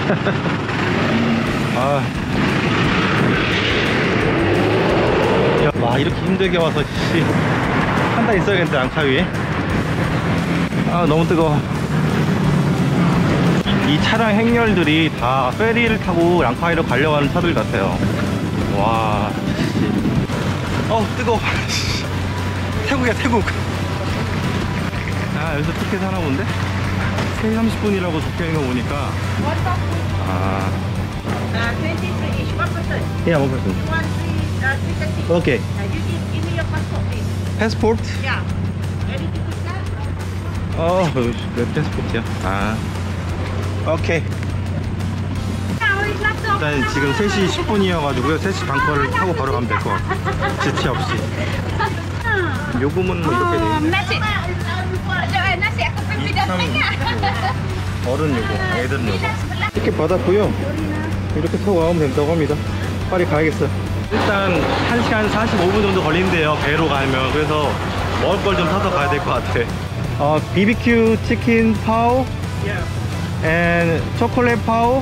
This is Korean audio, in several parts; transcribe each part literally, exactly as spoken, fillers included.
아. 야, 와, 이렇게 힘들게 와서 씨, 한 달 있어야겠는데 랑카위에. 아, 너무 뜨거워. 이 차량 행렬들이 다 페리를 타고 랑카위로 가려고 하는 차들 같아요. 와, 씨. 어, 뜨거워. 태국이야, 태국. 아, 여기서 티켓 하나 본데? 세 시 삼십 분이라고 적혀있는 거 보니까. 아. twenty-three each, one person. Yeah, one person. You want three, uh, three thirty? Okay. Uh, you give, give me your passport, please. Passport? Yeah. Ready to put that? 어, 몇 패스포트야? 아. 오케이. 일단 지금 세 시 십 분이어가지고요. 세 시 반 거를 타고 바로 가면 될 것 같아요. 지체 없이. 요금은 뭐 이렇게 돼 있네. 어른 요금, 애들은 요금. 이렇게 받았고요. 이렇게 타고 가면 된다고 합니다. 빨리 가야겠어요. 일단 한 시간 사십오 분 정도 걸린대요, 배로 가면. 그래서 먹을 걸 좀 사서 가야 될 것 같아. 어, 비비큐 치킨 파오 and chocolate 파오.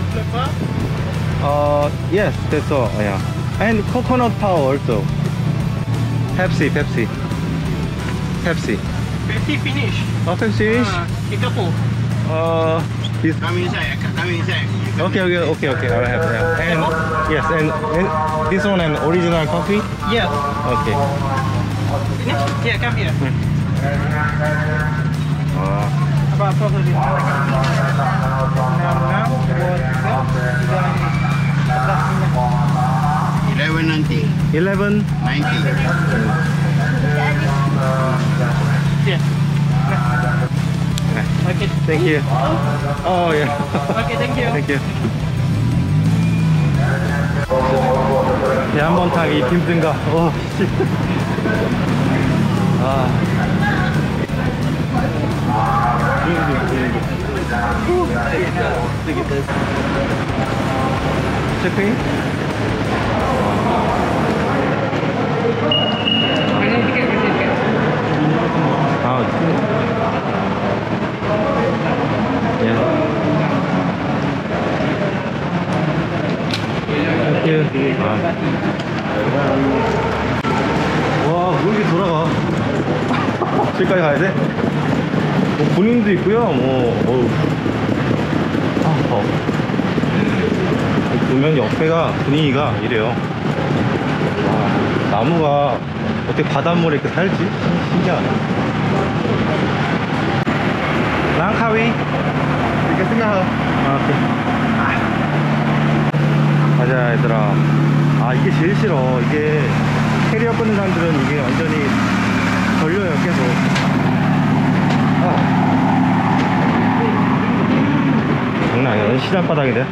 Uh, yes, that's all. Yeah, and coconut power also. Pepsi, Pepsi, Pepsi. Pepsi finish. Oh, Pepsi. Ah, tiga puluh. Uh, this. Come inside, come inside. Okay, okay, okay, okay. I will have that. And yes, and, and this one an original coffee. Yeah. Okay. Finish? Yeah, come here. Uh, Apa apa tadi? Enam enam dua tiga eleven ninety. eleven. ninety. Yeah. Okay. Thank you. Oh yeah. Okay, thank you. Thank you. 배 한 번 타기 힘든가? 어, 씨. 아. 체크인? 아, 예. 땡큐. 아. 와, 뭐 이렇게 돌아가? 집까지 가야 돼? 뭐 군인도 있고요. 뭐, 어우. 아, 어. 보면 옆에가 분위기가 이래요. 와, 나무가 어떻게 바닷물에 이렇게 살지? 신기하네. 랑카위 이렇게 생각하. 아, 오케이. 아. 가자 얘들아. 아, 이게 제일 싫어. 이게 캐리어 끊는 사람들은 이게 완전히 걸려요, 계속. 아. 장난 아니야. 시간 바닥인데.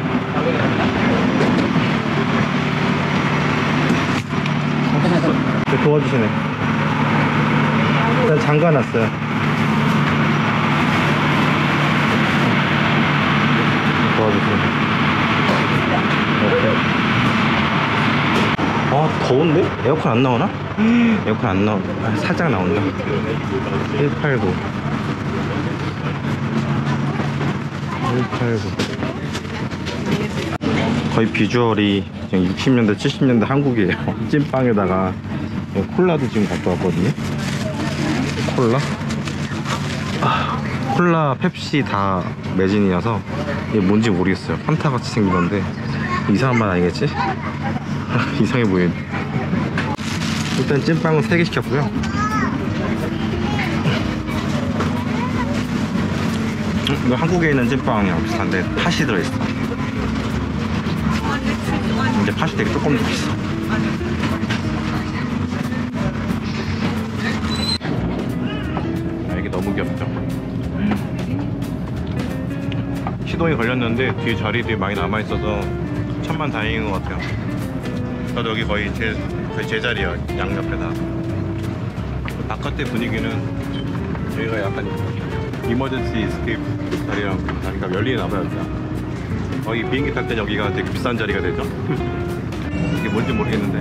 네, 도와주시네. 일단 잠가놨어요. 도와주시네. 이렇게. 아, 더운데? 에어컨 안 나오나? 에어컨 안 나오. 아, 살짝 나온다. 일팔구. 일팔구. 거의 비주얼이 지금 육십 년대 칠십 년대 한국이에요. 찐빵에다가 콜라도 지금 갖고 왔거든요. 콜라? 아, 콜라, 펩시 다 매진이어서 이게 뭔지 모르겠어요. 판타 같이 생긴 건데 이상한 맛 아니겠지? 이상해 보이네. 일단 찐빵은 세 개 시켰고요. 이거 한국에 있는 찐빵이랑 비슷한데 팥이 들어있어. 근데 팥이 되게 조금 더 있어. 아, 이게 너무 귀엽죠? 시동이 걸렸는데 뒤에 자리들이 많이 남아있어서 천만 다행인 것 같아요. 저도 여기 거의 제, 거의 제 자리야, 양옆에 다. 바깥의 분위기는 여기가 약간 이머전시 에스케이프 자리랑 자리가 열리나봐요. 거의 비행기 탈 때 여기가 되게 비싼 자리가 되죠. 이게 뭔지 모르겠는데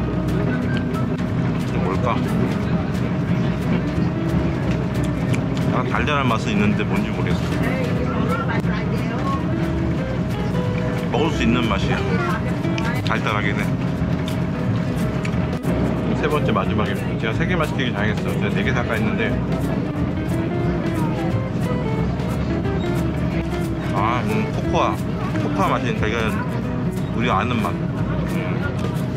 뭘까? 약간 달달한 맛은 있는데 뭔지 모르겠어. 먹을 수 있는 맛이야. 달달하긴 해. 세 번째 마지막에 제가 세 개만 시키길 잘했어. 제가 네 개 살까 했는데 아, 음, 코코아 코코아 맛이 되게 우리가 아는 맛. 음.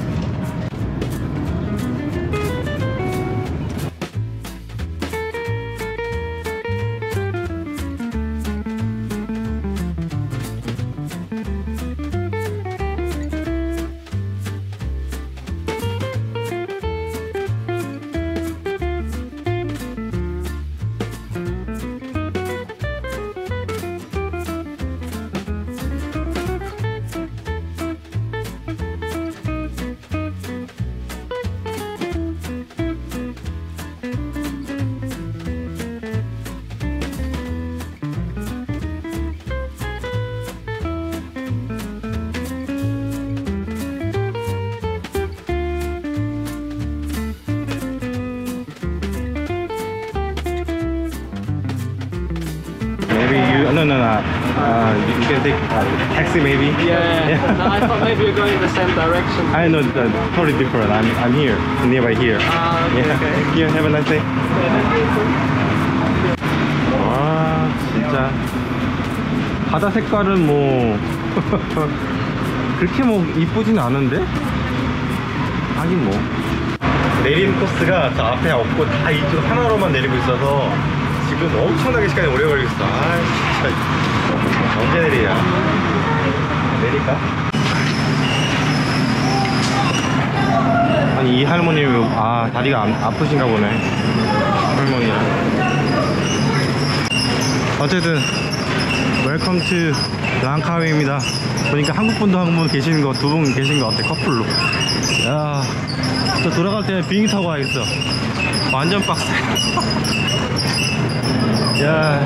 Maybe you no no no. Uh, you can take uh, taxi maybe. Yeah, no, I thought maybe you're going in the same direction. I know uh, totally different. I'm I'm here nearby here. Ah, okay, Yeah. okay. Here, have a nice day. 와 진짜 바다 색깔은 뭐 그렇게 뭐 이쁘진 않은데 하긴 뭐 내리는 코스가 저 앞에 없고 다 이쪽 하나로만 내리고 있어서 지금 엄청나게 시간이 오래 걸리겠어. 아 진짜 언제 내리냐. 내릴까? 아니 이 할머니 아 다리가 안, 아프신가 보네. 할머니랑 어쨌든 웰컴 투 랑카위입니다. 보니까 한국 분도 한 분 계시는 거 두 분 계신 것 같아. 커플로. 야, 저 돌아갈 때 비행기 타고 가야겠어. 완전 빡세. 야.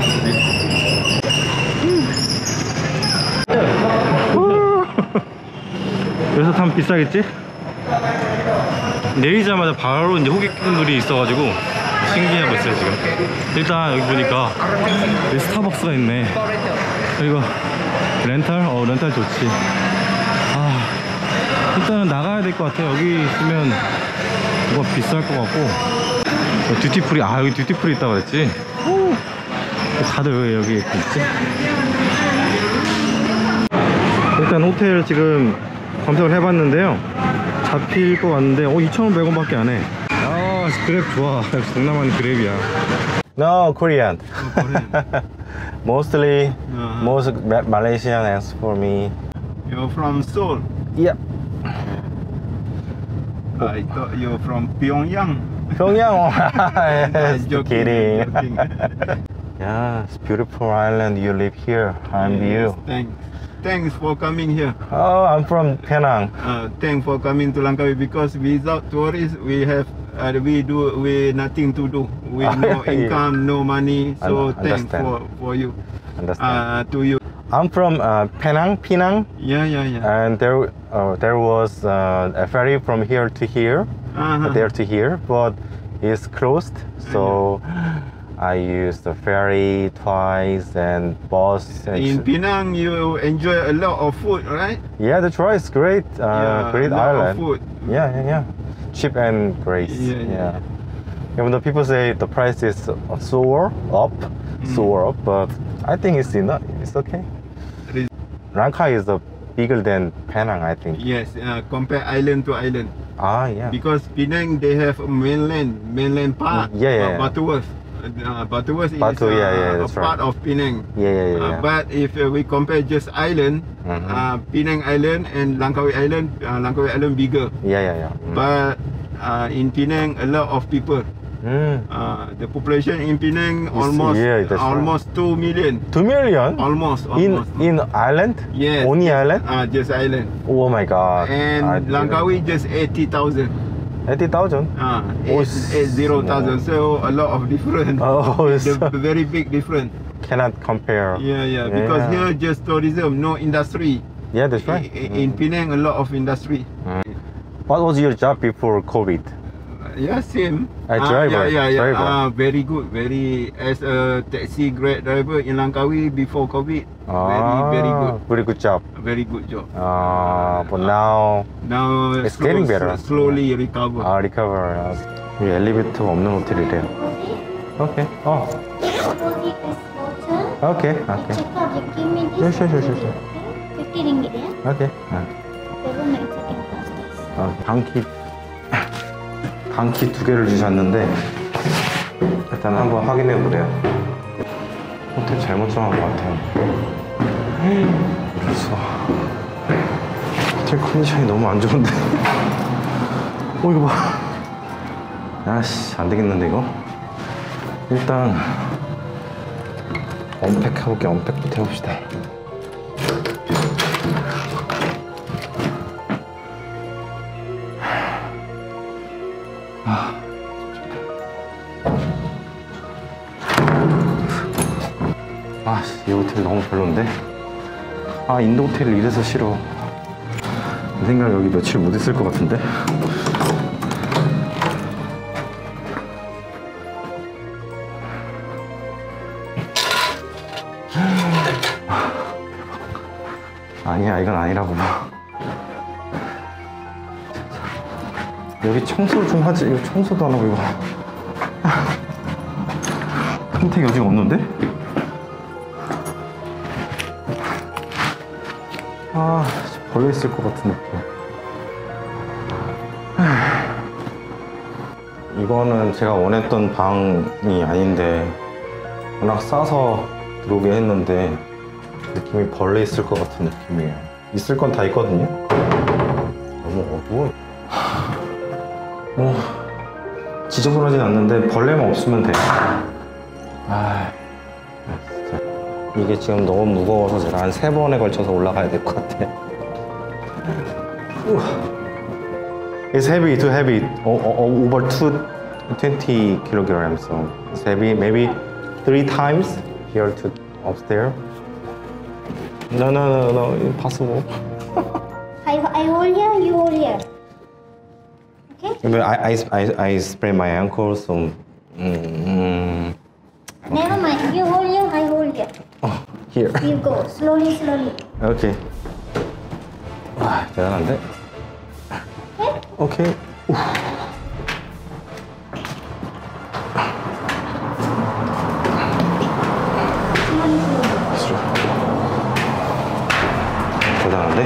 여기서 타면 비싸겠지? 내리자마자 바로 이제 호객분들이 있어가지고 신기하고 있어요 지금. 일단 여기 보니까 여기 스타벅스가 있네. 그리고 렌탈? 어 렌탈 좋지. 아 일단은 나가야 될 것 같아. 여기 있으면 뭐가 비쌀 것 같고. 어, 듀티프리. 아 여기 듀티프리 있다고 그랬지. 오. 다들 왜 여기 있지? 일단 호텔 지금 검색을 해봤는데요, 잡힐 것 같은데 어 이천오백 원 밖에 안 해. 아 그랩 좋아. 동남아는 그랩이야. No Korean. Oh, Korean. Mostly Uh-huh. most Ma- Malaysian as for me. You're from Seoul. Yeah. I thought you're from Pyongyang. 평양. I'm Yes, joking, kidding. joking. Yeah, it's beautiful island. You live here. I'm Yes, you. Thanks. Thanks for coming here. Oh, I'm from Penang. Uh, thanks for coming to Langkawi, because without tourists we have uh, we do we nothing to do. We Ah, no yeah. income, no money. So Un- thanks understand. for for you. Understand? Uh, to you. I'm from uh, Penang, Penang, Yeah, yeah, yeah. and there uh, there was uh, a ferry from here to here, Uh-huh. there to here, but it's closed. So I used the ferry twice and bus. and In ch- Penang, you enjoy a lot of food, right? yeah, that's right. It's great. Uh, Yeah, great a lot of island. food. Yeah, yeah, yeah. Cheap and great. Yeah, yeah, yeah. Even though people say the price is soar up, Mm. soar up, but I think it's enough. It's okay. Re- Langkawi is the bigger than Penang, I think. Yes, uh, compare island to island. Ah, yeah. Because Penang they have a mainland, mainland part. Yeah, yeah, uh, yeah. Butterworth. Uh, Butterworth Batu, is uh, yeah, yeah, a that's part right. of Penang. Yeah, yeah, yeah. Uh, yeah. but if uh, we compare just island, Mhm. uh, Penang Island and Langkawi Island, uh, Langkawi Island bigger. yeah, yeah, yeah. Mm. But uh, in Penang, a lot of people. Mm. Uh, the population in Penang almost yeah, that's right. almost two million. Two million? Almost, in almost. in island? Yes. Only island? Uh, just island. Oh my god. And Langkawi just eighty thousand. eighty thousand? Ah, Oh, eight, eight zero thousand. So a lot of difference. Oh, it's the very big difference. cannot compare. Yeah, yeah. Because Yeah. here just tourism, no industry. Yeah, that's right. I- I- In Mm. Penang, a lot of industry. What was your job before COVID? Yeah, same. Ah, Ah, driver, yeah, yeah, yeah. driver. Ah, very good. Very as a taxi grab driver in Langkawi before COVID. Very, very good. Very good job. Very good job. 아, but now Now It's getting better. slowly recover. 아, recover. 아, 이 엘리베이터가 없는 호텔이래요. 오케이. 어. Deposit is voucher. 오케이. You 오케이. check out, you give me Yeah, this. sure, sure, sure, sure. fifty ringgit, yeah? 오케이. 아. Government second class tax. 어, 방키 방키 두 개를 주셨는데 일단 한번 확인해 보래요. 호텔 잘못 정한 것 같아요. 그래서 호텔 컨디션이 너무 안 좋은데. 어 이거 봐. 아씨 안 되겠는데 이거. 일단 언팩 해볼게. 언팩부터 해봅시다. 아, 이 호텔 너무 별론데? 아, 인도 호텔 이래서 싫어. 내 생각 여기 며칠 못 있을 것 같은데? 아니야, 이건 아니라고 봐. 여기 청소를 좀 하지. 이거 청소도 안 하고 이거. 선택 여지가 없는데? 아, 벌레 있을 것 같은 느낌. 이거는 제가 원했던 방이 아닌데 워낙 싸서 들어오게 했는데 느낌이 벌레 있을 것 같은 느낌이에요. 있을 건 다 있거든요. 너무 어두워. 뭐 지저분하진 않는데 벌레만 없으면 돼. 아, 진짜 이게 지금 너무 무거워서 제가 한 세 번에 걸쳐서 올라가야 될 것 같아. It's heavy, too heavy. O, o, over two, twenty kilograms. So it's heavy. Maybe three times here to upstairs. No, no, no, no, impossible. I, I hold here, you hold here. Okay? But I, I, I, I sprained my ankle, so. Mm, Never mind. You hold here, I hold here. oh, here. You go slowly, slowly. 오케이. 와, 대단한데? Okay? 오케이. 우. Slowly, slowly. 대단한데?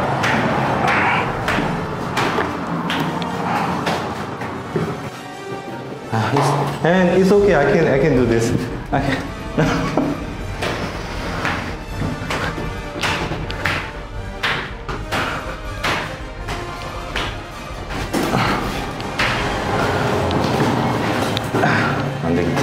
아, it's- and it's okay. I can I can do this. I can. 안 되겠다.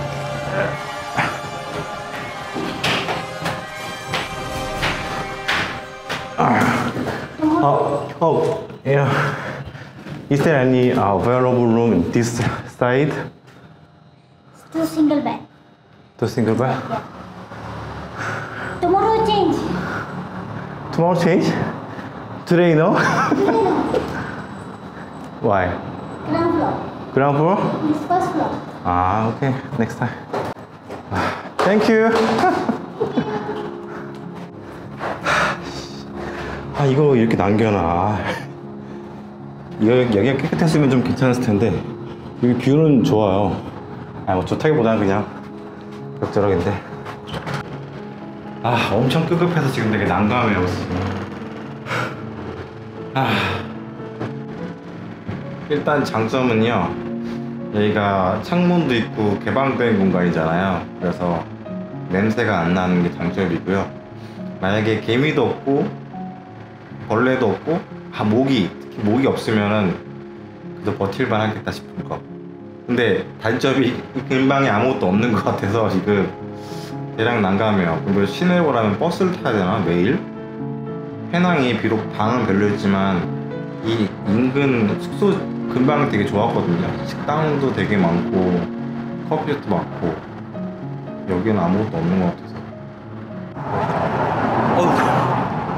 Oh, oh, yeah. Is there any uh, available room in this side? Two single bed. The single bed? Yeah. Tomorrow change. Tomorrow change? Today, no? Why? Ground floor. Ground floor? This first floor. Ah, okay. Next time. Thank you. 아, 이거 이렇게 남겨놔. 이거 여기가 깨끗했으면 좀 괜찮았을 텐데 여기 뷰는 좋아요. 아, 뭐 좋다기보다는 그냥 적절하긴데. 아, 엄청 급급해서 지금 되게 난감해요. 아, 일단 장점은요, 여기가 창문도 있고 개방된 공간이잖아요. 그래서 냄새가 안 나는 게 장점이고요. 만약에 개미도 없고 벌레도 없고 아, 모기, 특히 모기 없으면은 그래도 버틸만 하겠다 싶은 거. 근데 단점이 이 근방에 아무것도 없는 것 같아서 지금 대략 난감해요. 그리고 시내로 가려면 버스를 타야 되나 매일? 페낭이 비록 방은 별로였지만 이 인근 숙소 근방이 되게 좋았거든요. 식당도 되게 많고 커피숍도 많고 여기는 아무것도 없는 것 같아서. 어우,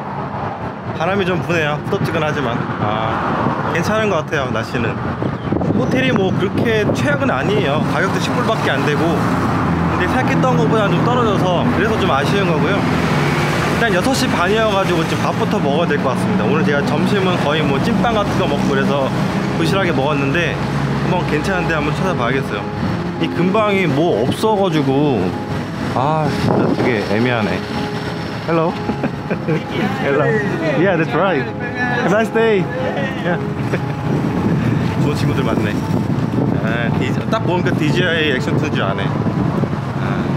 바람이 좀 부네요. 후덥지근하지만 아, 괜찮은 것 같아요. 날씨는 호텔이 뭐 그렇게 최악은 아니에요. 가격도 십 불밖에 안 되고. 근데 생각했던 것보다 좀 떨어져서 그래서 좀 아쉬운 거고요. 일단 여섯 시 반이어가지고 지금 밥부터 먹어야 될 것 같습니다. 오늘 제가 점심은 거의 뭐 찐빵 같은 거 먹고 그래서 도시락에 먹었는데 한번 괜찮은데 한번 찾아봐야겠어요. 이 근방이 뭐 없어가지고 아 진짜 되게 애매하네. Hello. Hello. Yeah, that's right. Have a nice day. Yeah. 좋은 친구들 많네. 아, 디지, 딱 보니까 디지아이 액션 투인 줄 아네. 아.